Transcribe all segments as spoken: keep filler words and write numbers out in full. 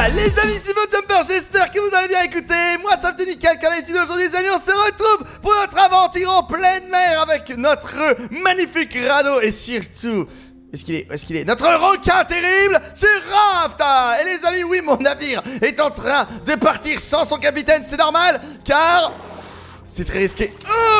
Les amis, c'est votre Jumper, j'espère que vous avez bien écouté. Moi, ça me fait nickel. Car aujourd'hui, les amis, on se retrouve pour notre aventure en pleine mer avec notre magnifique radeau et surtout... Est-ce qu'il est, est-ce qu'il est Notre requin terrible, c'est Raft. Et les amis, oui, mon navire est en train de partir sans son capitaine, c'est normal, car... c'est très risqué.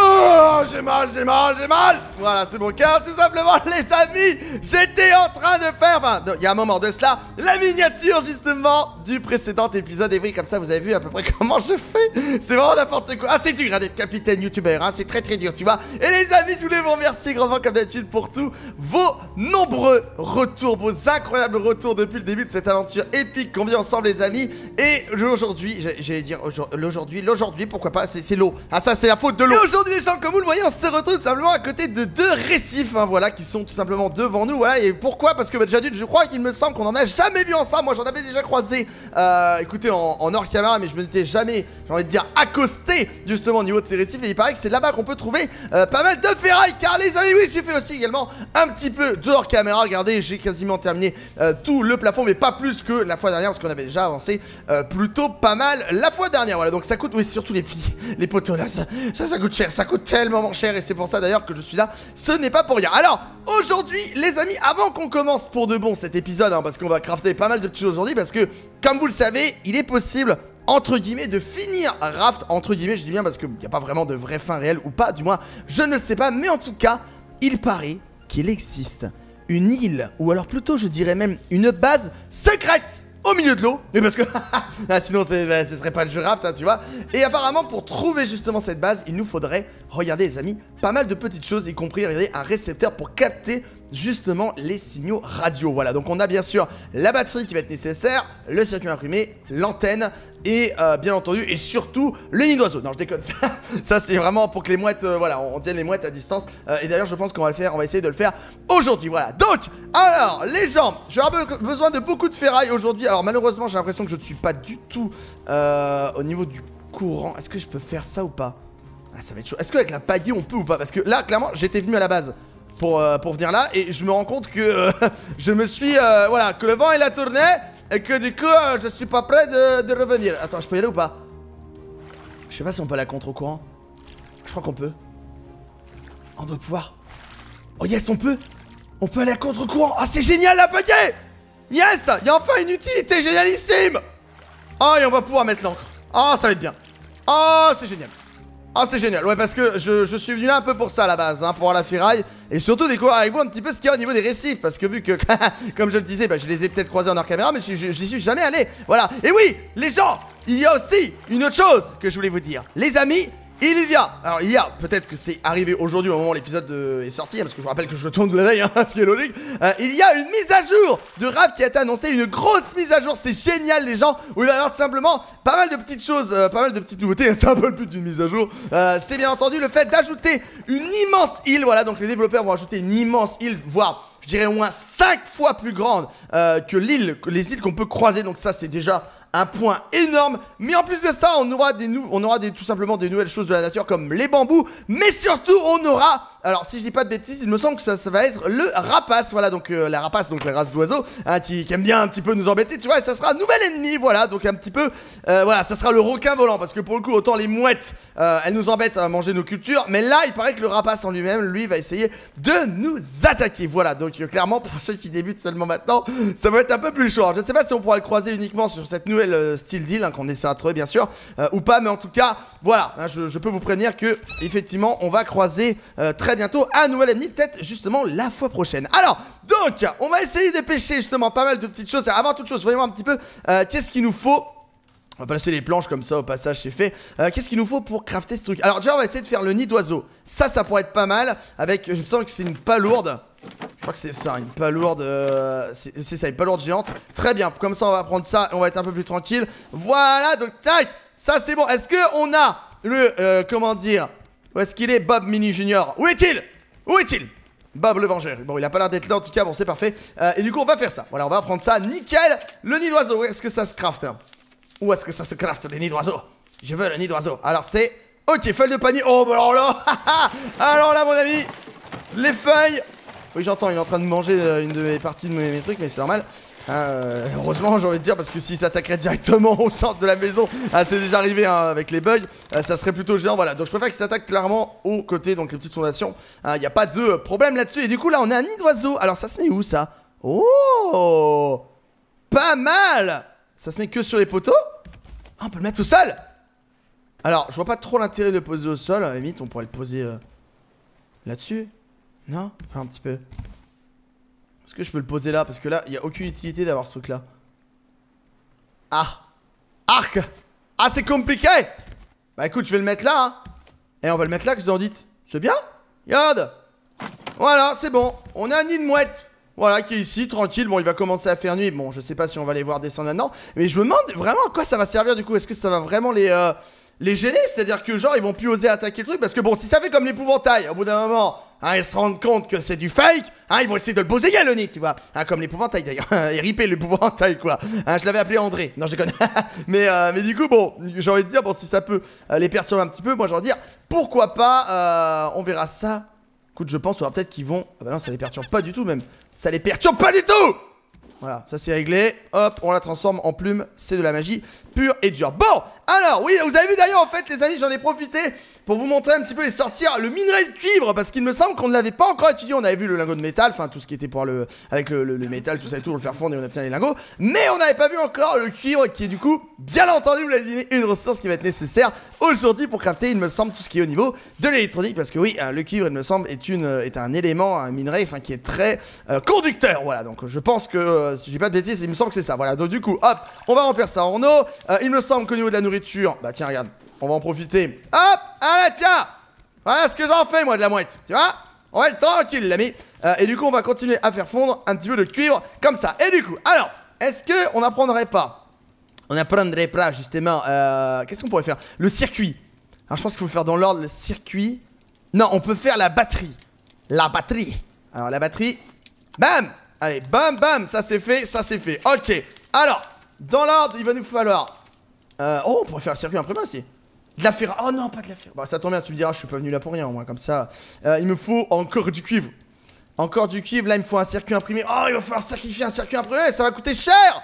Oh, j'ai mal, j'ai mal, j'ai mal. Voilà, c'est bon. Car tout simplement, les amis, j'étais en train de faire, enfin, il y a un moment de cela, la miniature justement du précédent épisode. Et oui, comme ça, vous avez vu à peu près comment je fais. C'est vraiment n'importe quoi. Ah, c'est dur hein, d'être capitaine youtubeur, hein. C'est très très dur, tu vois. Et les amis, je voulais vous remercier grandement comme d'habitude pour tous vos nombreux retours, vos incroyables retours depuis le début de cette aventure épique qu'on vit ensemble, les amis. Et aujourd'hui, j'allais dire aujourd'hui, l'aujourd'hui, pourquoi pas, c'est l'eau. Ah, ça c'est la faute de l'eau. Et aujourd'hui les gens, comme vous le voyez, on se retrouve tout simplement à côté de deux récifs, hein, voilà, qui sont tout simplement devant nous, voilà. Et pourquoi? Parce que bah, déjà d'une, je crois qu'il me semble qu'on en a jamais vu ensemble. Moi j'en avais déjà croisé, euh, écoutez, en, en hors caméra, mais je me n'étais jamais, j'ai envie de dire, accosté justement au niveau de ces récifs. Et il paraît que c'est là-bas qu'on peut trouver euh, pas mal de ferraille. Car les amis, oui, j'ai fait aussi également un petit peu de hors caméra. Regardez, j'ai quasiment terminé euh, tout le plafond, mais pas plus que la fois dernière, parce qu'on avait déjà avancé euh, plutôt pas mal la fois dernière. Voilà, donc ça coûte, oui, surtout les plis, les poteaux là, ça, ça, ça coûte cher, ça coûte tellement cher. Et c'est pour ça d'ailleurs que je suis là, ce n'est pas pour rien. Alors, aujourd'hui, les amis, avant qu'on commence pour de bon cet épisode, hein, parce qu'on va crafter pas mal de petites choses aujourd'hui, parce que, comme vous le savez, il est possible... entre guillemets, de finir Raft, entre guillemets, je dis bien parce qu'il n'y a pas vraiment de vraie fin réelle ou pas, du moins, je ne le sais pas, mais en tout cas, il paraît qu'il existe une île, ou alors plutôt, je dirais même, une base secrète au milieu de l'eau, mais parce que, ah, sinon bah, ce serait pas le jeu Raft, hein, tu vois. Et apparemment, pour trouver justement cette base, il nous faudrait, regardez les amis, pas mal de petites choses, y compris, regardez, un récepteur pour capter justement les signaux radio. Voilà, donc on a bien sûr la batterie qui va être nécessaire, le circuit imprimé, l'antenne et euh, bien entendu et surtout le nid d'oiseau. Non, je déconne, ça, ça c'est vraiment pour que les mouettes, euh, voilà, on tienne les mouettes à distance. euh, et d'ailleurs je pense qu'on va le faire, on va essayer de le faire aujourd'hui. Voilà, donc alors les gens, je vais avoir besoin de beaucoup de ferraille aujourd'hui. Alors malheureusement j'ai l'impression que je ne suis pas du tout euh, au niveau du courant. Est-ce que je peux faire ça ou pas? Ah, ça va être chaud. Est-ce qu'avec la pagaie on peut ou pas? Parce que là clairement j'étais venu à la base Pour, euh, pour venir là, et je me rends compte que euh, je me suis, euh, voilà, que le vent il a tourné, et que du coup, euh, je suis pas prêt de, de revenir. Attends, je peux y aller ou pas? Je sais pas si on peut aller à contre-courant. Je crois qu'on peut. On doit pouvoir. Oh yes, on peut. On peut aller à contre-courant. Ah, c'est génial la pagaie. Yes, il y a enfin une utilité génialissime. Oh, et on va pouvoir mettre l'encre. Oh, ça va être bien. Oh, c'est génial. Ah, c'est génial, ouais, parce que je, je suis venu là un peu pour ça à la base, hein, pour voir la ferraille. Et surtout découvrir avec vous un petit peu ce qu'il y a au niveau des récifs. Parce que vu que, comme je le disais, bah, je les ai peut-être croisés en hors caméra, mais j'y suis jamais allé. Voilà, et oui, les gens, il y a aussi une autre chose que je voulais vous dire. Les amis, il y a, alors il y a, peut-être que c'est arrivé aujourd'hui au moment où l'épisode est sorti, hein, parce que je vous rappelle que je tourne de la veille, hein, ce qui est logique. euh, Il y a une mise à jour de Raft qui a été annoncée, une grosse mise à jour, c'est génial les gens. Où il va y avoir tout simplement pas mal de petites choses, euh, pas mal de petites nouveautés, c'est un peu le but d'une mise à jour. euh, C'est bien entendu le fait d'ajouter une immense île, voilà, donc les développeurs vont ajouter une immense île, voire je dirais au moins cinq fois plus grande euh, que l'île, que les îles qu'on peut croiser, donc ça c'est déjà... un point énorme, mais en plus de ça, on aura des nou on aura des, tout simplement des nouvelles choses de la nature comme les bambous, mais surtout on aura, alors si je dis pas de bêtises, il me semble que ça, ça va être le rapace, voilà, donc euh, la rapace, donc la race d'oiseaux, hein, qui, qui aime bien un petit peu nous embêter, tu vois, et ça sera un nouvel ennemi, voilà, donc un petit peu, euh, voilà, ça sera le requin volant, parce que pour le coup, autant les mouettes, euh, elles nous embêtent à manger nos cultures, mais là, il paraît que le rapace en lui-même, lui, va essayer de nous attaquer, voilà, donc euh, clairement, pour ceux qui débutent seulement maintenant, ça va être un peu plus chaud. Alors, je sais pas si on pourra le croiser uniquement sur cette nouvelle Euh, style deal hein, qu'on essaiera de trouver bien sûr euh, ou pas, mais en tout cas voilà, hein, je, je peux vous prévenir que effectivement on va croiser euh, très bientôt un nouvel ennemi, peut-être justement la fois prochaine. Alors donc on va essayer de pêcher justement pas mal de petites choses. Avant toute chose, voyons un petit peu euh, qu'est-ce qu'il nous faut. On va placer les planches comme ça au passage, c'est fait. euh, Qu'est-ce qu'il nous faut pour crafter ce truc? Alors déjà on va essayer de faire le nid d'oiseau. Ça, ça pourrait être pas mal. Avec, je me sens que c'est une palourde. Je crois que c'est ça, une palourde, euh, c'est ça, une palourde géante. Très bien, comme ça on va prendre ça et on va être un peu plus tranquille. Voilà, donc tac, ça c'est bon. Est-ce qu'on a le, euh, comment dire, où est-ce qu'il est, Bob Mini Junior? Où est-il? Où est-il Bob le Vengeur. Bon, il a pas l'air d'être là en tout cas, bon c'est parfait. euh, Et du coup on va faire ça, voilà, on va prendre ça, nickel. Le nid d'oiseau, où est-ce que ça se craft hein? Où est-ce que ça se craft, les nids d'oiseau? Je veux le nid d'oiseau. Alors c'est, ok, feuille de panier. Oh bah alors là, alors là mon ami, les feuilles. Oui, j'entends, il est en train de manger euh, une de mes parties de mes, mes trucs, mais c'est normal. Euh, heureusement, j'ai envie de dire, parce que s'il s'attaquerait directement au centre de la maison, ah, c'est déjà arrivé hein, avec les bugs, euh, ça serait plutôt gênant. Voilà, donc je préfère qu'il s'attaque clairement au côté, donc les petites fondations. Il n'y a pas de problème là-dessus. Et du coup, là, on a un nid d'oiseau. Alors, ça se met où ça? Oh, pas mal. Ça se met que sur les poteaux. Ah, on peut le mettre au sol. Alors, je vois pas trop l'intérêt de le poser au sol. À la limite, on pourrait le poser euh, là-dessus. Non? Enfin, un petit peu. Est-ce que je peux le poser là? Parce que là, il n'y a aucune utilité d'avoir ce truc là. Ah! Arc! Ah, c'est compliqué! Bah écoute, je vais le mettre là, hein. Et on va le mettre là, qu'est-ce que vous en dites? C'est bien? Regarde! Voilà, c'est bon. On a un nid de mouette. Voilà, qui est ici, tranquille. Bon, il va commencer à faire nuit. Bon, je sais pas si on va les voir descendre maintenant. Mais je me demande vraiment à quoi ça va servir du coup. Est-ce que ça va vraiment les, euh, les gêner? C'est-à-dire que genre, ils vont plus oser attaquer le truc. Parce que bon, si ça fait comme l'épouvantail, au bout d'un moment... Hein, ils se rendent compte que c'est du fake. Hein, ils vont essayer de le bousiller le nid, tu vois. Hein, comme l'épouvantail d'ailleurs. Et ripé l'épouvantail quoi. Hein, je l'avais appelé André. Non, je déconne. mais, euh, mais du coup, bon, j'ai envie de dire, bon, si ça peut euh, les perturber un petit peu, moi j'ai envie de dire, pourquoi pas, euh, on verra ça. Écoute, je pense, ou alors peut-être qu'ils vont. Ah bah non, ça les perturbe pas du tout même. Ça les perturbe pas du tout. Voilà, ça c'est réglé. Hop, on la transforme en plume. C'est de la magie pure et dure. Bon, alors, oui, vous avez vu d'ailleurs, en fait, les amis, j'en ai profité pour vous montrer un petit peu et sortir le minerai de cuivre. Parce qu'il me semble qu'on ne l'avait pas encore étudié. On avait vu le lingot de métal, enfin, tout ce qui était pour le. Avec le, le, le métal, tout ça et tout, on le faire fondre et on obtient les lingots. Mais on n'avait pas vu encore le cuivre qui est du coup, bien entendu, vous l'avez deviné, une ressource qui va être nécessaire aujourd'hui pour crafter, il me semble, tout ce qui est au niveau de l'électronique. Parce que oui, le cuivre, il me semble, est, une, est un élément, un minerai, enfin, qui est très euh, conducteur. Voilà, donc je pense que, euh, si je dis pas de bêtises, il me semble que c'est ça. Voilà, donc du coup, hop, on va remplir ça en eau. Euh, il me semble qu'au niveau de la nourriture, bah tiens, regarde, on va en profiter. Hop, allez, tiens. Voilà ce que j'en fais, moi, de la mouette. Tu vois? On va être tranquille, l'ami. Euh, et du coup, on va continuer à faire fondre un petit peu de cuivre comme ça. Et du coup, alors, est-ce qu'on n'apprendrait pas? On n'apprendrait pas, justement. Euh, Qu'est-ce qu'on pourrait faire? Le circuit. Alors, je pense qu'il faut faire dans l'ordre le circuit. Non, on peut faire la batterie. La batterie. Alors, la batterie. Bam! Allez, bam, bam. Ça, c'est fait. Ça, c'est fait. Ok. Alors, dans l'ordre, il va nous falloir. Euh, oh, on pourrait faire le circuit imprimé aussi. De la ferraille. Oh non, pas de la ferraille. Bah, ça tombe bien, tu me diras, je suis pas venu là pour rien, au moins, comme ça. Euh, il me faut encore du cuivre. Encore du cuivre. Là, il me faut un circuit imprimé. Oh, il va falloir sacrifier un circuit imprimé. Ça va coûter cher.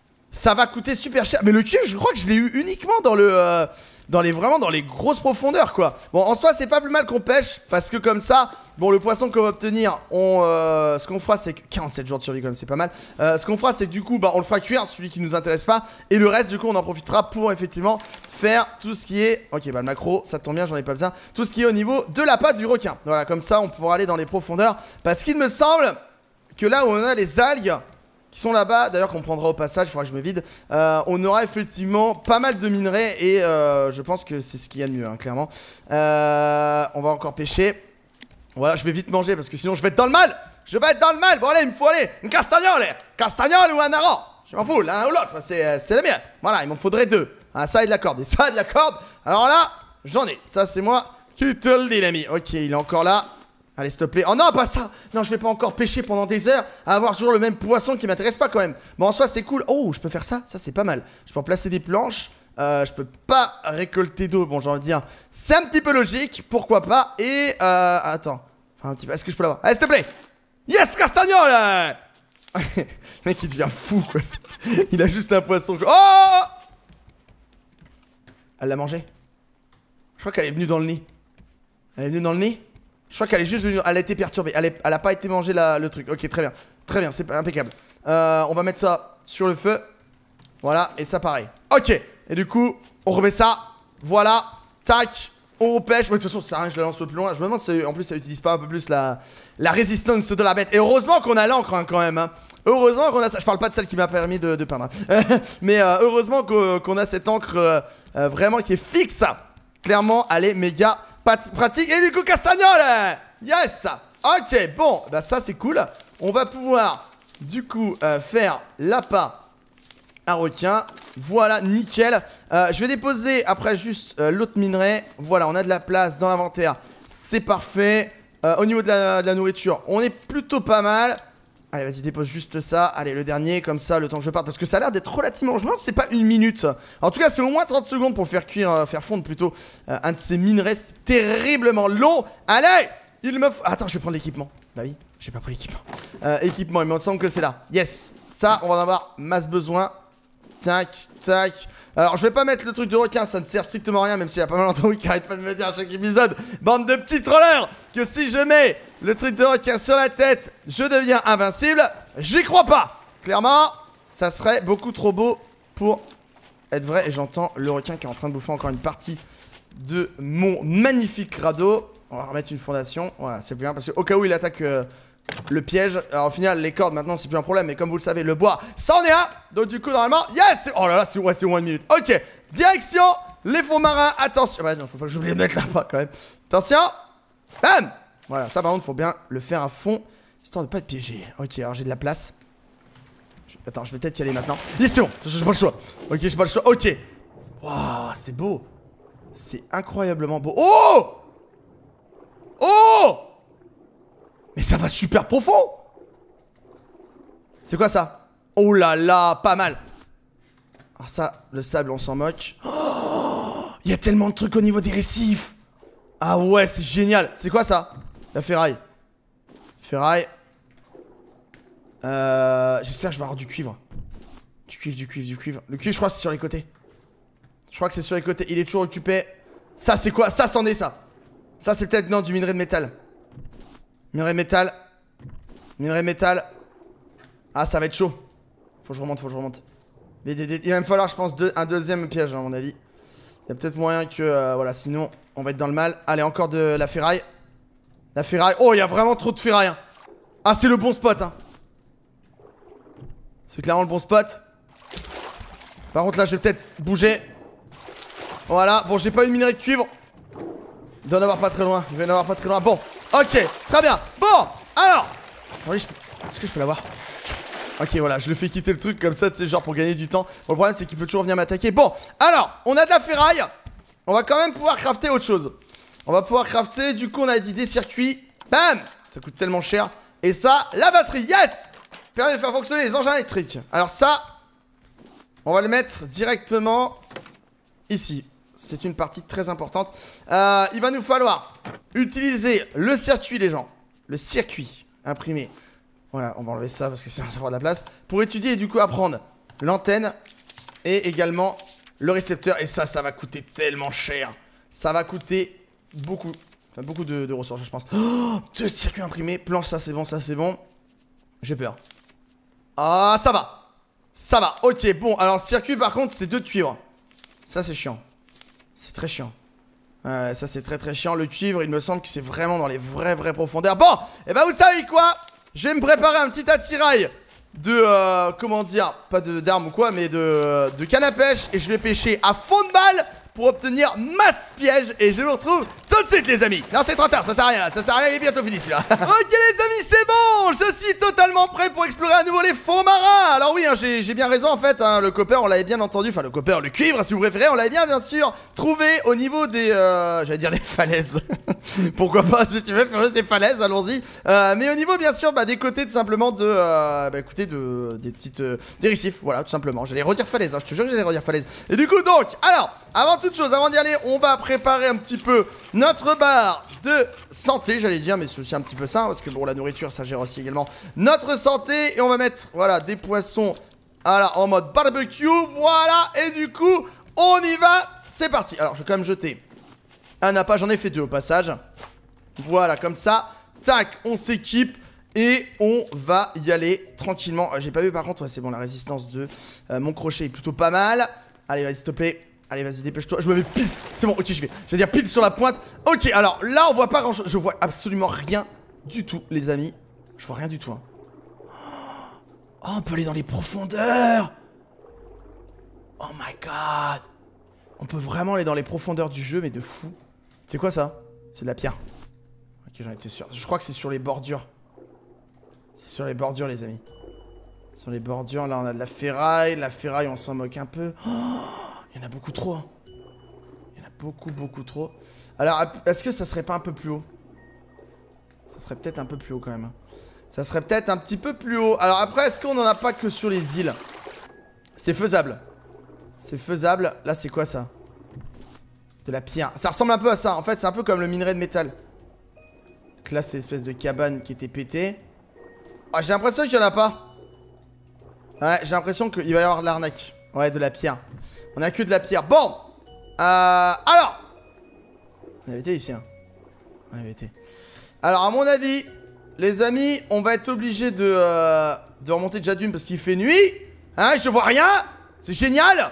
Ça va coûter super cher. Mais le cuivre, je crois que je l'ai eu uniquement dans le. Euh, dans les vraiment dans les grosses profondeurs, quoi. Bon, en soi, c'est pas plus mal qu'on pêche. Parce que comme ça. Bon, le poisson qu'on va obtenir, on, euh, ce qu'on fera, c'est que quarante-sept jours de survie, quand même, c'est pas mal. Euh, ce qu'on fera, c'est que du coup, bah, on le fera cuire, celui qui nous intéresse pas. Et le reste, du coup, on en profitera pour effectivement faire tout ce qui est. Ok, bah, le macro, ça tombe bien, j'en ai pas besoin. Tout ce qui est au niveau de la pâte du requin. Voilà, comme ça, on pourra aller dans les profondeurs. Parce qu'il me semble que là où on a les algues qui sont là-bas, d'ailleurs, qu'on prendra au passage, il faudra que je me vide. Euh, on aura effectivement pas mal de minerais et euh, je pense que c'est ce qu'il y a de mieux, hein, clairement. Euh, on va encore pêcher. Voilà, je vais vite manger parce que sinon je vais être dans le mal. Je vais être dans le mal. Bon allez, il me faut aller une castagnole. Castagnole ou un hareng. Je m'en fous, l'un ou l'autre, c'est la mienne. Voilà, il m'en faudrait deux. Ah, ça et de la corde. Et ça et de la corde. Alors là, j'en ai. Ça c'est moi qui te le dis, l'ami. Ok, il est encore là. Allez, s'il te plaît. Oh non, pas ça. Non, je vais pas encore pêcher pendant des heures à avoir toujours le même poisson qui m'intéresse pas quand même. Bon, en soi, c'est cool. Oh, je peux faire ça. Ça, c'est pas mal. Je peux en placer des planches. Euh, je peux pas récolter d'eau, bon j'ai envie de dire c'est un petit peu logique, pourquoi pas. Et euh, attends, enfin, un petit peu, est-ce que je peux l'avoir? Allez s'il te plaît. Yes, castagnole. Le mec il devient fou quoi. Il a juste un poisson. Oh, elle l'a mangé. Je crois qu'elle est venue dans le nid. Elle est venue dans le nid. Je crois qu'elle est juste venue, elle a été perturbée. Elle, est... elle a pas été mangée la... le truc. Ok, très bien, très bien, c'est impeccable. euh, On va mettre ça sur le feu. Voilà, et ça pareil. Ok. Et du coup, on remet ça. Voilà. Tac. On repêche. Mais de toute façon, ça sert à rien que je la lance au plus loin. Je me demande si en plus ça utilise pas un peu plus la, la résistance de la bête. Et heureusement qu'on a l'encre hein, quand même. Hein. Heureusement qu'on a ça. Je parle pas de celle qui m'a permis de, de peindre. Mais euh, heureusement qu'on qu'on a cette encre euh, euh, vraiment qui est fixe. Clairement, elle est méga pratique. Et du coup, castagnole. Yes. Ok, bon. Bah ça, c'est cool. On va pouvoir, du coup, euh, faire l'appât à requin. Voilà, nickel. euh, Je vais déposer après juste euh, l'autre minerai. Voilà, on a de la place dans l'inventaire. C'est parfait. euh, Au niveau de la, de la nourriture, on est plutôt pas mal. Allez, vas-y, dépose juste ça. Allez, le dernier, comme ça, le temps que je parte. Parce que ça a l'air d'être relativement... Je me demande si c'est pas une minute. En tout cas, c'est au moins trente secondes pour faire cuire, euh, faire fondre plutôt euh, un de ces minerais terriblement long. Allez, il me faut... Attends, je vais prendre l'équipement. Bah oui, j'ai pas pris l'équipement. euh, Équipement, il me semble que c'est là. Yes. Ça, on va en avoir masse besoin. Tac, tac. Alors, je vais pas mettre le truc de requin, ça ne sert strictement à rien, même s'il y a pas mal d'entre vous qui arrêtent pas de me le dire à chaque épisode. Bande de petits trollers, que si je mets le truc de requin sur la tête, je deviens invincible. J'y crois pas. Clairement, ça serait beaucoup trop beau pour être vrai. Et j'entends le requin qui est en train de bouffer encore une partie de mon magnifique radeau. On va remettre une fondation. Voilà, c'est bien parce qu'au cas où il attaque euh, le piège. Alors au final, les cordes maintenant, c'est plus un problème. Mais comme vous le savez, le bois, ça en est un. Donc du coup, normalement, yes. Oh là là, c'est ouais, c'est au moins une minute. Ok, direction les fonds marins. Attention. Bah non, faut pas que j'oublie de mettre là-bas quand même. Attention. Bam. Voilà, ça par contre, faut bien le faire à fond, histoire de pas être piégé. Ok, alors j'ai de la place. Attends, je vais peut-être y aller maintenant. Yes, c'est bon, j'ai pas le choix. Ok, j'ai pas le choix. Ok. Waouh, c'est beau. C'est incroyablement beau. Oh! Oh! Mais ça va super profond. C'est quoi ça? Oh là là, pas mal. Alors ça, le sable, on s'en moque. Oh, il y a tellement de trucs au niveau des récifs. Ah ouais, c'est génial. C'est quoi ça? La ferraille. Ferraille. Euh, J'espère que je vais avoir du cuivre. Du cuivre, du cuivre, du cuivre. Le cuivre, je crois que c'est sur les côtés. Je crois que c'est sur les côtés. Il est toujours occupé. Ça, c'est quoi? Ça, c'en est ça. Ça, c'est peut-être, non, du minerai de métal. Minerai de métal. Minerai de métal. Ah, ça va être chaud. Faut que je remonte, faut que je remonte. Mais il va me falloir, je pense, deux, un deuxième piège, à mon avis. Il y a peut-être moyen que, euh, voilà, sinon, on va être dans le mal. Allez, encore de la ferraille. La ferraille. Oh, il y a vraiment trop de ferraille. Hein. Ah, c'est le bon spot, hein. C'est clairement le bon spot. Par contre là je vais peut-être bouger. Voilà, bon j'ai pas eu de minerai de cuivre. Il doit en avoir pas très loin. Il va en avoir pas très loin. Bon, ok, très bien. Bon, alors oui, je... est-ce que je peux l'avoir? Ok, voilà, je le fais quitter le truc comme ça, tu sais, genre pour gagner du temps. Bon, le problème c'est qu'il peut toujours venir m'attaquer. Bon, alors, on a de la ferraille. On va quand même pouvoir crafter autre chose. On va pouvoir crafter, du coup on a dit des circuits. Bam. Ça coûte tellement cher. Et ça, la batterie, yes. Permet de faire fonctionner les engins électriques. Alors ça, on va le mettre directement ici. C'est une partie très importante. Euh, il va nous falloir utiliser le circuit, les gens. Le circuit imprimé. Voilà, on va enlever ça parce que c'est un savoir de la place. Pour étudier et du coup apprendre l'antenne et également le récepteur. Et ça, ça va coûter tellement cher. Ça va coûter beaucoup. Enfin, beaucoup de, de ressources, je pense. Oh, deux circuits imprimés. Planche, ça c'est bon, ça c'est bon. J'ai peur. Ah, ça va. Ça va, ok, bon, alors le circuit par contre c'est deux cuivres. Ça c'est chiant. C'est très chiant. euh, Ça c'est très très chiant. Le cuivre il me semble que c'est vraiment dans les vraies vraies profondeurs. Bon, et bah vous savez quoi? Je vais me préparer un petit attirail de, euh, comment dire, pas d'armes ou quoi, mais de, de canne à pêche. Et je vais pêcher à fond de balle pour obtenir masse piège. Et je vous retrouve tout de suite les amis. Non c'est trop tard, ça sert à rien là, ça sert à rien, il est bientôt fini celui-là. Ok les amis, c'est bon, je suis totalement prêt pour explorer à nouveau les fonds marins. Alors oui, hein, j'ai bien raison en fait, hein, le copper on l'avait bien entendu, enfin le copper, le cuivre si vous préférez, on l'avait bien bien sûr trouvé au niveau des, euh, j'allais dire des falaises. Pourquoi pas, si tu veux faire des falaises, allons-y. euh, Mais au niveau bien sûr bah, des côtés tout simplement de, euh, bah écoutez, de, des petites, euh, des récifs, voilà tout simplement. J'allais redire falaise, hein, je te jure que j'allais redire falaise. Et du coup donc, alors, avant toute chose, avant d'y aller, on va préparer un petit peu notre barre de santé, j'allais dire, mais c'est aussi un petit peu ça, parce que bon, la nourriture, ça gère aussi également notre santé. Et on va mettre, voilà, des poissons, voilà, en mode barbecue, voilà, et du coup, on y va, c'est parti. Alors, je vais quand même jeter un appât, j'en ai fait deux au passage. Voilà, comme ça, tac, on s'équipe. Et on va y aller tranquillement. J'ai pas vu par contre, ouais, c'est bon, la résistance de euh, mon crochet est plutôt pas mal. Allez, vas-y, s'il te plaît. Allez, vas-y, dépêche-toi. Je me mets pile. C'est bon, ok, je vais. Je vais dire pile sur la pointe. Ok, alors là, on voit pas grand-chose. Je vois absolument rien du tout, les amis. Je vois rien du tout. Hein. Oh, on peut aller dans les profondeurs. Oh my god. On peut vraiment aller dans les profondeurs du jeu, mais de fou. C'est quoi ça? C'est de la pierre. Ok, j'en étais sûr. Je crois que c'est sur les bordures. C'est sur les bordures, les amis. Sur les bordures, là, on a de la ferraille. La ferraille, on s'en moque un peu. Oh, il y en a beaucoup trop. Hein. Il y en a beaucoup, beaucoup trop. Alors, est-ce que ça serait pas un peu plus haut? Ça serait peut-être un peu plus haut, quand même. Ça serait peut-être un petit peu plus haut. Alors après, est-ce qu'on en a pas que sur les îles? C'est faisable. C'est faisable. Là, c'est quoi, ça? De la pierre. Ça ressemble un peu à ça. En fait, c'est un peu comme le minerai de métal. Donc là, c'est l'espèce de cabane qui était pétée. Ah, j'ai l'impression qu'il y en a pas. Ouais, j'ai l'impression qu'il va y avoir de l'arnaque. Ouais, de la pierre. On a que de la pierre. Bon. Euh, alors. On avait été ici, hein. On avait été. Alors, à mon avis, les amis, on va être obligé de, euh, de remonter déjà d'une parce qu'il fait nuit. Hein, je vois rien. C'est génial.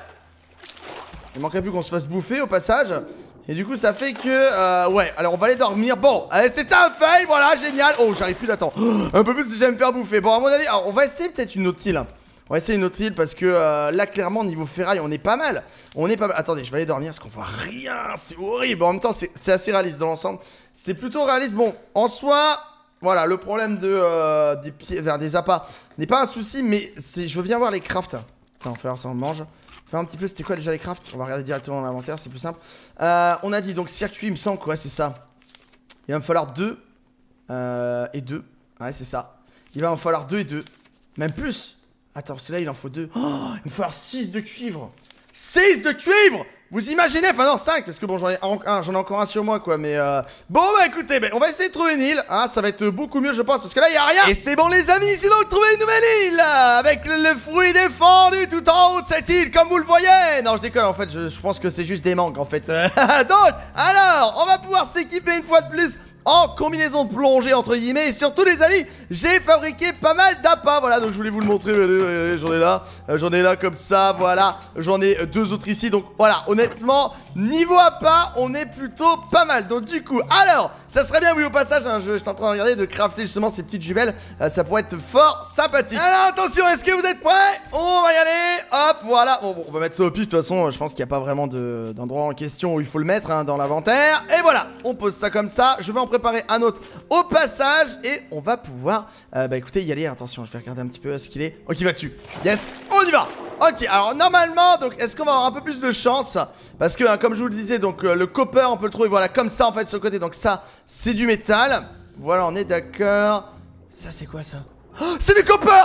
Il manquerait plus qu'on se fasse bouffer au passage. Et du coup, ça fait que... Euh, ouais, alors on va aller dormir. Bon, allez, c'était un fail, voilà, génial. Oh, j'arrive plus d'attendre. Un peu plus si j'aime me faire bouffer. Bon, à mon avis, alors, on va essayer peut-être une autre île. On va essayer une autre île parce que euh, là, clairement, niveau ferraille, on est pas mal. On est pas mal. Attendez, je vais aller dormir parce qu'on voit rien. C'est horrible. En même temps, c'est assez réaliste dans l'ensemble. C'est plutôt réaliste. Bon, en soi, voilà, le problème de, euh, des pieds, vers des appâts n'est pas un souci, mais je veux bien voir les crafts. Attends, on va faire ça, on mange. Faire un petit peu, c'était quoi déjà les crafts? On va regarder directement dans l'inventaire, c'est plus simple. Euh, on a dit donc circuit, il me semble, quoi, c'est ça. Il va me falloir deux euh, et deux. Ouais, c'est ça. Il va me falloir deux et deux. Même plus. Attends, parce que là, il en faut deux. Oh, il me falloir six de cuivre. six de cuivre! Vous imaginez? Enfin non, cinq, parce que bon, j'en ai un, j'en ai encore un sur moi, quoi, mais euh... Bon, bah écoutez, bah, on va essayer de trouver une île, hein, ça va être beaucoup mieux, je pense, parce que là, il y a rien. Et c'est bon, les amis, c'est donc trouver une nouvelle île, avec le, le fruit défendu tout en haut de cette île, comme vous le voyez. Non, je déconne, en fait, je, je pense que c'est juste des manques, en fait. Donc, alors, on va pouvoir s'équiper une fois de plus en combinaison de plongée entre guillemets. Et surtout les amis, j'ai fabriqué pas mal d'appâts. Voilà, donc je voulais vous le montrer. J'en ai là, euh, j'en ai là comme ça, voilà. J'en ai deux autres ici. Donc voilà, honnêtement, niveau appât, on est plutôt pas mal. Donc du coup, alors, ça serait bien, oui, au passage, hein, je, je suis en train de regarder de crafter justement ces petites jumelles. euh, Ça pourrait être fort sympathique. Alors attention, est-ce que vous êtes prêts? On va y aller. Hop, voilà. Bon, bon, on va mettre ça au pif. De toute façon, je pense qu'il n'y a pas vraiment d'endroit en question où il faut le mettre, hein, dans l'inventaire. Et voilà, on pose ça comme ça. Je vais en préparer un autre au passage et on va pouvoir euh, bah écoutez y aller. Attention, je vais regarder un petit peu ce qu'il est. Ok, il va dessus. Yes, on y va. Ok, alors normalement, donc est-ce qu'on va avoir un peu plus de chance? Parce que hein, comme je vous le disais, donc euh, le copper on peut le trouver voilà comme ça en fait sur le côté. Donc ça c'est du métal. Voilà, on est d'accord. Ça c'est quoi ça? Oh, c'est du copper.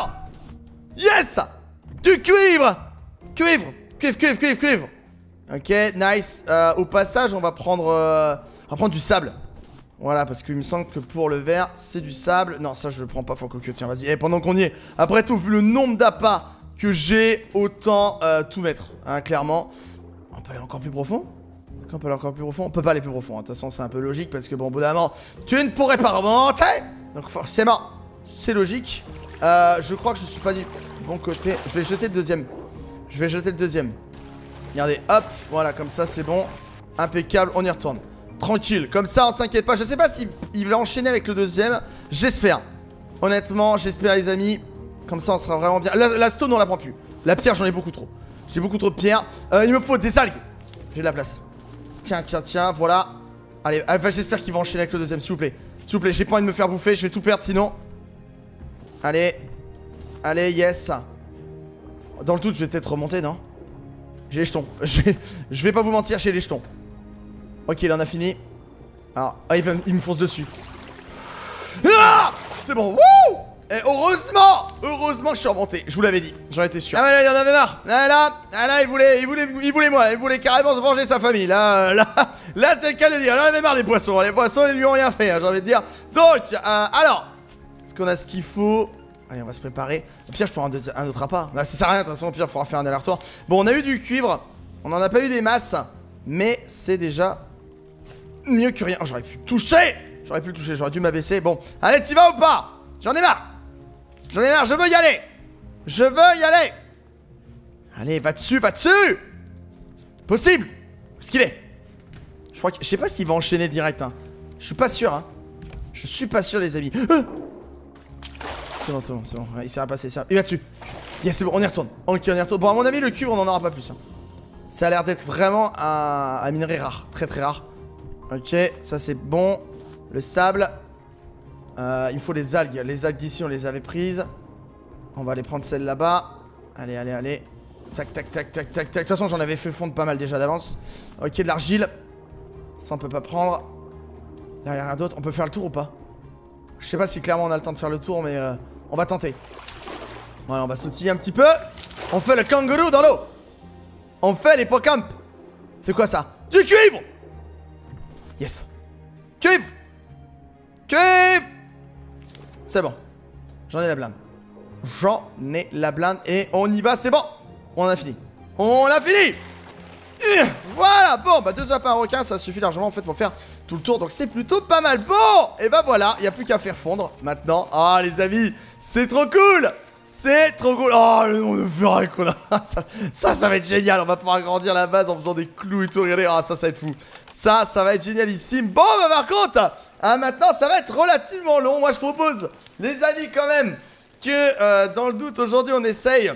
Yes. Du cuivre. Cuivre, cuivre, cuivre, cuivre, cuivre. Ok, nice. euh, Au passage on va prendre euh, on va prendre du sable. Voilà, parce qu'il me semble que pour le verre, c'est du sable. Non, ça je le prends pas, faut que tiens, vas-y. Et pendant qu'on y est, après tout, vu le nombre d'appâts que j'ai, autant euh, tout mettre, hein, clairement. On peut aller encore plus profond? Est-ce qu'on peut aller encore plus profond? On peut pas aller plus profond, hein. De toute façon, c'est un peu logique, parce que bon, au bout d'un moment, tu ne pourrais pas remonter. Donc forcément, c'est logique. Euh, je crois que je suis pas du bon côté. Je vais jeter le deuxième. Je vais jeter le deuxième. Regardez, hop, voilà, comme ça, c'est bon. Impeccable, on y retourne. Tranquille, comme ça on s'inquiète pas. Je sais pas s'il il va enchaîner avec le deuxième. J'espère. Honnêtement, j'espère les amis. Comme ça on sera vraiment bien. La, la stone on la prend plus. La pierre j'en ai beaucoup trop. J'ai beaucoup trop de pierre. euh, Il me faut des algues. J'ai de la place. Tiens, tiens, tiens, voilà. Allez, enfin, j'espère qu'il va enchaîner avec le deuxième, s'il vous plaît. S'il vous plaît, j'ai pas envie de me faire bouffer. Je vais tout perdre sinon. Allez. Allez, yes. Dans le doute, je vais peut-être remonter, non? J'ai les jetons. Je vais pas vous mentir, j'ai les jetons. Ok, là on a fini. Alors, ah, il, va, il me fonce dessus. Ah, c'est bon, wouh. Et heureusement, heureusement que je suis remonté. Je vous l'avais dit, j'en étais sûr. Ah ouais, là, il en avait marre. Ah là, ah là, il voulait, il voulait, il voulait moi, il voulait carrément se venger sa famille. Là, là, là, c'est le cas de dire. Là, il en avait marre les poissons. Les poissons, ils lui ont rien fait, hein, j'ai envie de dire. Donc, euh, alors, est-ce qu'on a ce qu'il faut? Allez, on va se préparer. Au pire, je peux prendre un, un autre appât. Là, ça sert à rien, de toute façon, au pire, il faudra faire un aller-retour. Bon, on a eu du cuivre. On en a pas eu des masses. Mais c'est déjà mieux que rien. Oh, j'aurais pu toucher. J'aurais pu le toucher, j'aurais dû m'abaisser. Bon, allez, t'y vas ou pas? J'en ai marre. J'en ai marre, je veux y aller. Je veux y aller. Allez, va dessus, va dessus. C'est possible. Où est-ce qu'il est? Je crois que... Je sais pas s'il va enchaîner direct, hein. Je suis pas sûr, hein. Je suis pas sûr, les amis. Ah, c'est bon, c'est bon, c'est bon. Ouais, il s'est rien passé, ça. Il va dessus. Yes, c'est bon, on y retourne. Ok, on y retourne. Bon, à mon avis, le cuivre, on en aura pas plus, hein. Ça a l'air d'être vraiment un, un minerai rare. Très, très rare. Ok, ça c'est bon. Le sable. Euh, il faut les algues. Les algues d'ici, on les avait prises. On va aller prendre celles là-bas. Allez, allez, allez. Tac, tac, tac, tac, tac, tac. De toute façon, j'en avais fait fondre pas mal déjà d'avance. Ok, de l'argile. Ça, on peut pas prendre. Là, il y a rien d'autre. On peut faire le tour ou pas? Je sais pas si clairement on a le temps de faire le tour, mais euh, on va tenter. Voilà, on va sautiller un petit peu. On fait le kangourou dans l'eau. On fait l'hippocampe. C'est quoi ça? Du cuivre. Yes. Cuivre. Cuivre. C'est bon. J'en ai la blinde. J'en ai la blinde et on y va, c'est bon. On a fini. On a fini. Voilà, bon, bah deux appâts à requin, ça suffit largement en fait pour faire tout le tour, donc c'est plutôt pas mal. Bon, et bah voilà, il n'y a plus qu'à faire fondre maintenant. Ah les amis, c'est trop cool. C'est trop cool. Oh le nom de furet qu'on a. ça, ça, ça va être génial, on va pouvoir agrandir la base en faisant des clous et tout, regardez, ah ça, ça va être fou. Ça, ça va être génialissime. Bon, bah par contre, hein, maintenant ça va être relativement long. Moi je propose, les amis quand même, que euh, dans le doute aujourd'hui on essaye,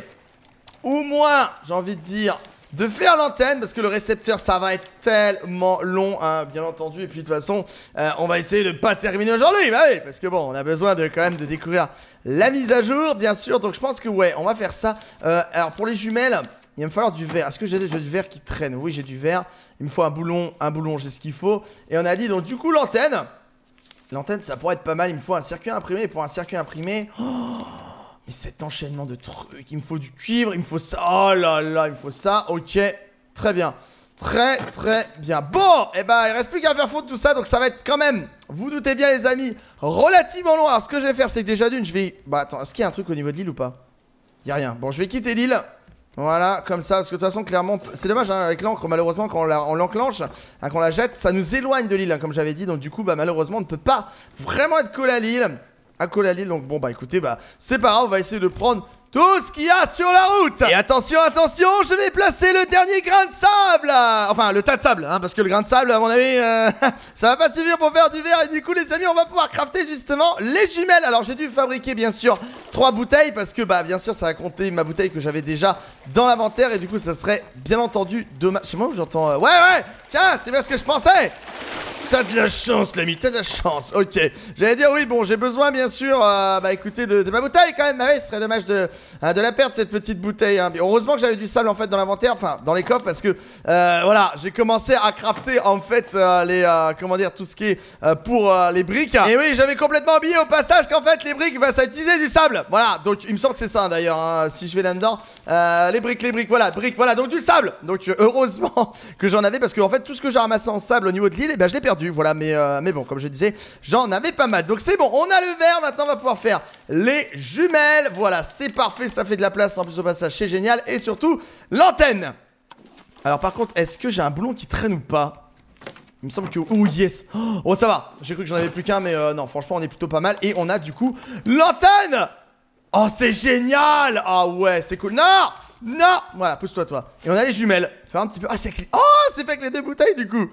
au moins, j'ai envie de dire, de faire l'antenne, parce que le récepteur ça va être tellement long, hein, bien entendu. Et puis de toute façon euh, on va essayer de pas terminer aujourd'hui, bah oui, parce que bon, on a besoin de quand même de découvrir la mise à jour, bien sûr. Donc je pense que ouais, on va faire ça. euh, Alors pour les jumelles, il va me falloir du verre. Est-ce que j'ai déjà du verre qui traîne? Oui, j'ai du verre. Il me faut un boulon, un boulon, j'ai ce qu'il faut. Et on a dit donc du coup l'antenne, l'antenne ça pourrait être pas mal. Il me faut un circuit imprimé. Et pour un circuit imprimé, oh, mais cet enchaînement de trucs, il me faut du cuivre, il me faut ça, oh là là, il me faut ça, ok, très bien, très très bien. Bon, et eh ben il reste plus qu'à faire fondre tout ça, donc ça va être quand même, vous doutez bien les amis, relativement long. Alors ce que je vais faire, c'est que déjà d'une, je vais, bah attends, est-ce qu'il y a un truc au niveau de l'île ou pas? Il y a rien, bon je vais quitter l'île, voilà, comme ça, parce que de toute façon clairement, c'est dommage hein, avec l'encre, malheureusement quand on l'enclenche, hein, quand on la jette, ça nous éloigne de l'île, hein, comme j'avais dit, donc du coup, bah malheureusement on ne peut pas vraiment être collé à l'île. À coller à l'île, donc bon bah écoutez, bah c'est pas grave, on va essayer de prendre tout ce qu'il y a sur la route. Et attention, attention, je vais placer le dernier grain de sable. Enfin le tas de sable, hein, parce que le grain de sable à mon avis euh, ça va pas suffire pour faire du verre. Et du coup les amis, on va pouvoir crafter justement les jumelles. Alors j'ai dû fabriquer bien sûr trois bouteilles, parce que bah bien sûr ça va compter ma bouteille que j'avais déjà dans l'inventaire. Et du coup ça serait bien entendu dommage. C'est moi où j'entends euh... ouais ouais, tiens, c'est bien ce que je pensais. T'as de la chance, l'ami, t'as de la chance. Ok, j'allais dire oui, bon, j'ai besoin bien sûr, euh, bah écoutez, de, de ma bouteille quand même. Bah oui, ce serait dommage de, hein, de la perdre cette petite bouteille, hein. Heureusement que j'avais du sable en fait dans l'inventaire, enfin dans les coffres, parce que euh, voilà, j'ai commencé à crafter en fait euh, les, euh, comment dire, tout ce qui est euh, pour euh, les briques. Et oui, j'avais complètement oublié au passage qu'en fait les briques, bah ça utilisait du sable. Voilà, donc il me semble que c'est ça d'ailleurs, hein, si je vais là-dedans. Euh, les briques, les briques, voilà, briques, voilà, donc du sable. Donc euh, heureusement que j'en avais, parce que en fait tout ce que j'ai ramassé en sable au niveau de l'île, et bah je l'ai perdu. Voilà, mais, euh, mais bon, comme je disais, j'en avais pas mal. Donc c'est bon, on a le verre, maintenant on va pouvoir faire les jumelles. Voilà, c'est parfait, ça fait de la place en plus au passage, c'est génial. Et surtout, l'antenne. Alors par contre, est-ce que j'ai un boulon qui traîne ou pas? Il me semble que... Oh yes. Oh ça va, j'ai cru que j'en avais plus qu'un, mais euh, non, franchement on est plutôt pas mal. Et on a du coup l'antenne. Oh c'est génial. Ah oh, ouais, c'est cool. Non, non. Voilà, pousse-toi toi. Et on a les jumelles. Fais un petit peu... Ah c'est avec les... Oh, c'est fait avec les deux bouteilles du coup.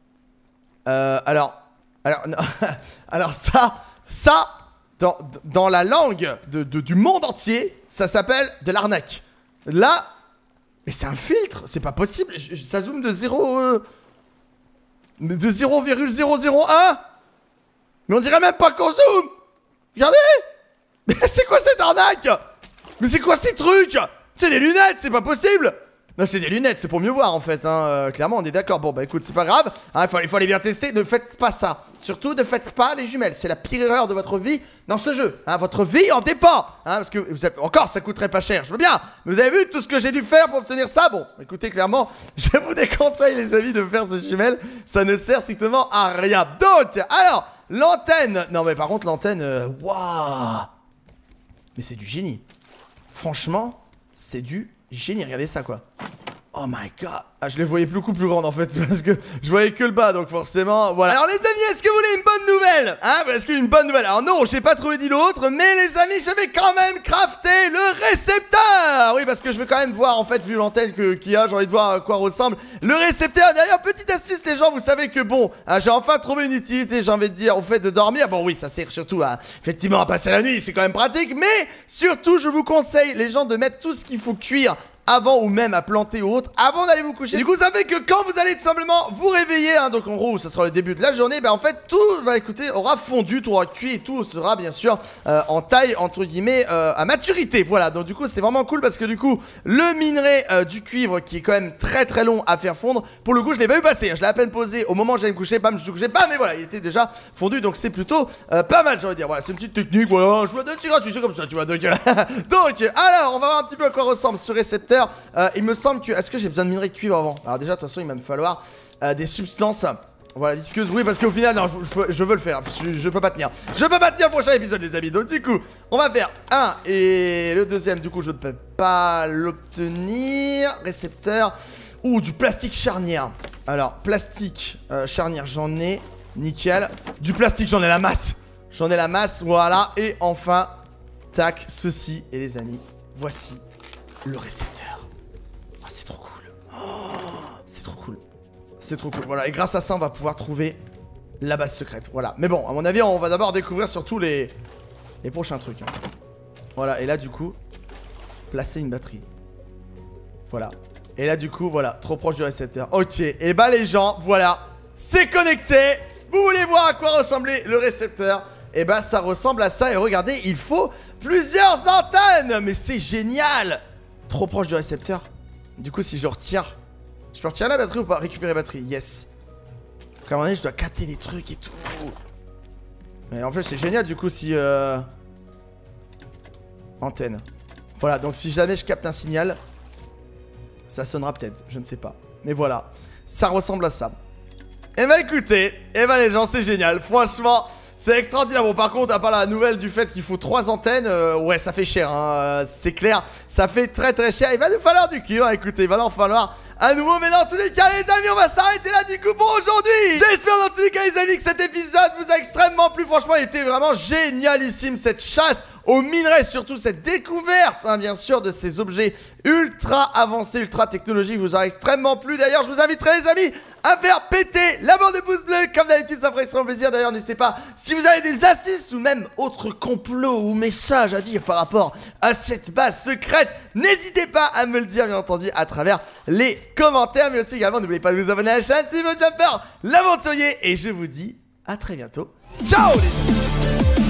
Euh, alors, alors, non, alors ça, ça, dans, dans la langue de, de, du monde entier, ça s'appelle de l'arnaque. Là, mais c'est un filtre, c'est pas possible, je, je, ça zoome de zéro, euh, de zéro virgule zéro zéro un, mais on dirait même pas qu'on zoome. Regardez, mais c'est quoi cette arnaque? Mais c'est quoi ces trucs? C'est des lunettes, c'est pas possible. Non, c'est des lunettes, c'est pour mieux voir en fait, hein. euh, clairement on est d'accord. Bon bah écoute, c'est pas grave, hein, il, faut, il faut aller bien tester. Ne faites pas ça, surtout ne faites pas les jumelles. C'est la pire erreur de votre vie dans ce jeu, hein. Votre vie en dépend, hein, parce que vous avez... encore ça coûterait pas cher, je veux bien. Mais vous avez vu tout ce que j'ai dû faire pour obtenir ça? Bon, écoutez, clairement, je vous déconseille les amis de faire ces jumelles. Ça ne sert strictement à rien. Donc, alors, l'antenne. Non mais par contre l'antenne, waouh wow. Mais c'est du génie. Franchement, c'est du génie, regardez ça quoi. Oh my god. Ah, je les voyais beaucoup plus grandes en fait, parce que je voyais que le bas, donc forcément, voilà. Alors les amis, est-ce que vous voulez une bonne nouvelle? Hein, parce qu'une bonne nouvelle, alors non, j'ai pas trouvé d'île autre, mais les amis, je vais quand même crafter le récepteur. Oui, parce que je veux quand même voir, en fait, vu l'antenne qu'il y a, j'ai envie de voir à quoi ressemble le récepteur. D'ailleurs, petite astuce les gens, vous savez que bon, hein, j'ai enfin trouvé une utilité, j'ai envie de dire, au fait de dormir. Bon oui, ça sert surtout à, effectivement, à passer la nuit, c'est quand même pratique, mais surtout, je vous conseille, les gens, de mettre tout ce qu'il faut cuire avant ou même à planter ou autre, avant d'aller vous coucher. Du coup, ça fait que quand vous allez tout simplement vous réveiller, hein, donc en gros, ça sera le début de la journée, bah en fait, tout, bah écoutez, aura fondu, tout aura cuit et tout sera bien sûr euh, en taille, entre guillemets, euh, à maturité. Voilà, donc du coup, c'est vraiment cool parce que du coup, le minerai euh, du cuivre, qui est quand même très très long à faire fondre, pour le coup, je l'ai pas vu passer, hein, je l'ai à peine posé au moment où j'allais me coucher, bam, je me suis couché, bam, mais voilà, il était déjà fondu, donc c'est plutôt euh, pas mal, j'ai envie de dire. Voilà, c'est une petite technique, voilà, je vois de tirer, tu sais comme ça, tu vois, donc, donc, alors, on va voir un petit peu à quoi ressemble ce récepteur. Euh, il me semble que... Est-ce que j'ai besoin de minerai de cuivre avant? Alors déjà, de toute façon, il va me falloir euh, des substances Voilà, visqueuse, oui, parce qu'au final, non, je, je, je veux le faire. Je, je peux pas tenir. Je peux pas tenir le prochain épisode, les amis. Donc, du coup, on va faire un. Et le deuxième, du coup, je ne peux pas l'obtenir. Récepteur. Ouh, du plastique charnière. Alors, plastique euh, charnière, j'en ai. Nickel. Du plastique, j'en ai la masse. J'en ai la masse, voilà. Et enfin, tac, ceci. Et les amis, voici le récepteur. Oh, c'est trop cool. Oh, c'est trop cool. C'est trop cool, voilà, et grâce à ça on va pouvoir trouver la base secrète, voilà. Mais bon, à mon avis on va d'abord découvrir surtout les les prochains trucs hein. Voilà, et là du coup placer une batterie. Voilà, et là du coup, voilà, trop proche du récepteur. Ok, et bah les gens, voilà, c'est connecté. Vous voulez voir à quoi ressemblait le récepteur? Et bah ça ressemble à ça, et regardez, il faut plusieurs antennes. Mais c'est génial. Trop proche du récepteur. Du coup si je retire, je peux retirer la batterie ou pas? Récupérer la batterie, yes. Donc à un moment donné, je dois capter des trucs et tout. Mais en plus, c'est génial du coup si... Euh... Antenne. Voilà, donc si jamais je capte un signal, ça sonnera peut-être, je ne sais pas. Mais voilà, ça ressemble à ça. Et bah écoutez, et bah les gens, c'est génial. Franchement, c'est extraordinaire. Bon, par contre, à part la nouvelle du fait qu'il faut trois antennes, euh, ouais, ça fait cher, hein, euh, c'est clair. Ça fait très très cher. Il va nous falloir du cul, hein, écoutez, il va nous falloir à nouveau. Mais dans tous les cas, les amis, on va s'arrêter là du coup pour aujourd'hui. J'espère dans tous les cas, les amis, que cet épisode vous a extrêmement plu. Franchement, il était vraiment génialissime, cette chasse aux minerais, surtout cette découverte, hein, bien sûr, de ces objets ultra avancés, ultra technologiques, vous aura extrêmement plu. D'ailleurs, je vous inviterai, les amis, à faire péter la barre de pouce bleu. Comme d'habitude, ça ferait extrêmement plaisir. D'ailleurs, n'hésitez pas, si vous avez des astuces ou même autres complots ou messages à dire par rapport à cette base secrète, n'hésitez pas à me le dire, bien entendu, à travers les commentaires. Mais aussi également, n'oubliez pas de vous abonner à la chaîne, c'est VoJumper, l'aventurier. Et je vous dis à très bientôt. Ciao les amis.